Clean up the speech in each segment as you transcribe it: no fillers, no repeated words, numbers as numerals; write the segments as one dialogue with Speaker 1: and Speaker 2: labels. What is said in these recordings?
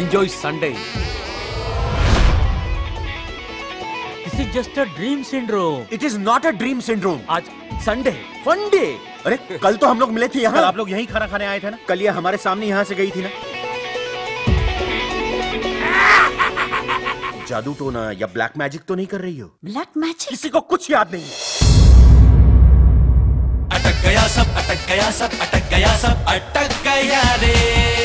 Speaker 1: Enjoy Sunday. This is just a dream syndrome.
Speaker 2: It is not a dream syndrome.
Speaker 1: आज Sunday, fun day.
Speaker 2: अरे कल तो हम लोग मिले थे यहाँ। कल आप लोग यहीं खाना खाने आए थे ना? कल ये हमारे सामने यहाँ से गई थी ना? जादू टोना या ब्लैक मैजिक तो नहीं कर रही हो?
Speaker 3: Black magic?
Speaker 2: किसी को कुछ याद नहीं।
Speaker 4: अटक गया सब, अटक गया सब, अटक गया सब, अटक गया रे।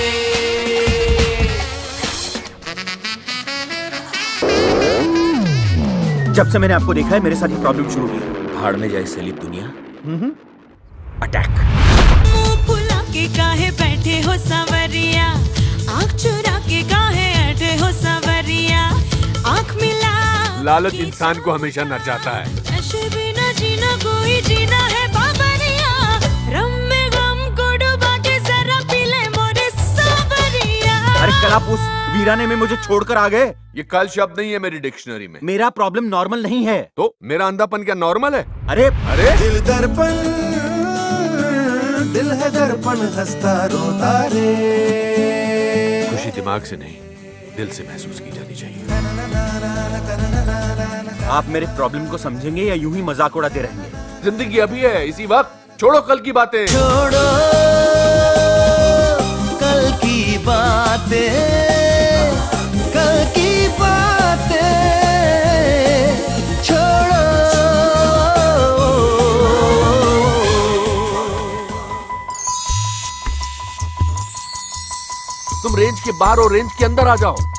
Speaker 2: जब से मैंने आपको देखा है मेरे साथ ये प्रॉब्लम शुरू हुई। भाड़ में जाए सलीब दुनिया। अटैक।
Speaker 5: मुंह फुला के काहे बैठे हो सांवरिया, आँख चुरा के काहे अड़े हो सांवरिया, आँख मिला।
Speaker 6: लालच इंसान को हमेशा नचाता है।
Speaker 5: नशे बिना जीना कोई जीना है बाबरिया, रम में गम को डुबा के जरा पी ले मोरे सांवरिया।
Speaker 2: अरे कल आप उस वीराने में मुझे छोड़कर आ गए।
Speaker 6: ये कल शब्द नहीं है मेरी डिक्शनरी में।
Speaker 2: मेरा प्रॉब्लम नॉर्मल नहीं है।
Speaker 6: तो मेरा अंधापन क्या नॉर्मल है?
Speaker 2: अरे
Speaker 6: अरे
Speaker 4: दिल दर्पण, दिल है दर्पण, हंसता रोता रे।
Speaker 6: खुशी दिमाग से नहीं, दिल से महसूस की जानी चाहिए।
Speaker 2: आप मेरे प्रॉब्लम को समझेंगे या यूं ही मजाक उड़ाते रहेंगे?
Speaker 6: जिंदगी अभी है, इसी वक्त। छोड़ो कल की बातें।
Speaker 4: छोड़ो कल की बातें, कल की बातें छोड़ो।
Speaker 6: तुम रेंज के बाहर और रेंज के अंदर आ जाओ।